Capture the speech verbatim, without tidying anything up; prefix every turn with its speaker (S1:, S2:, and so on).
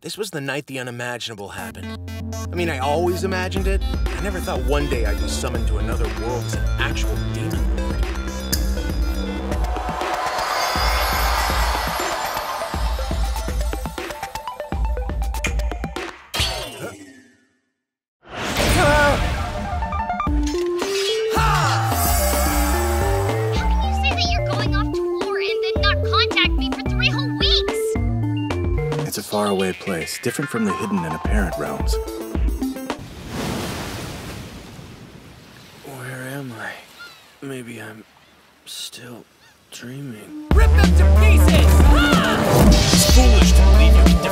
S1: This was the night the unimaginable happened. I mean, I always imagined it. I never thought one day I'd be summoned to another world as an actual demon lord.
S2: It's a faraway place, different from the hidden and apparent realms.
S1: Where am I? Maybe I'm still dreaming.
S3: Rip them to pieces! Ah!
S4: It's foolish to believe you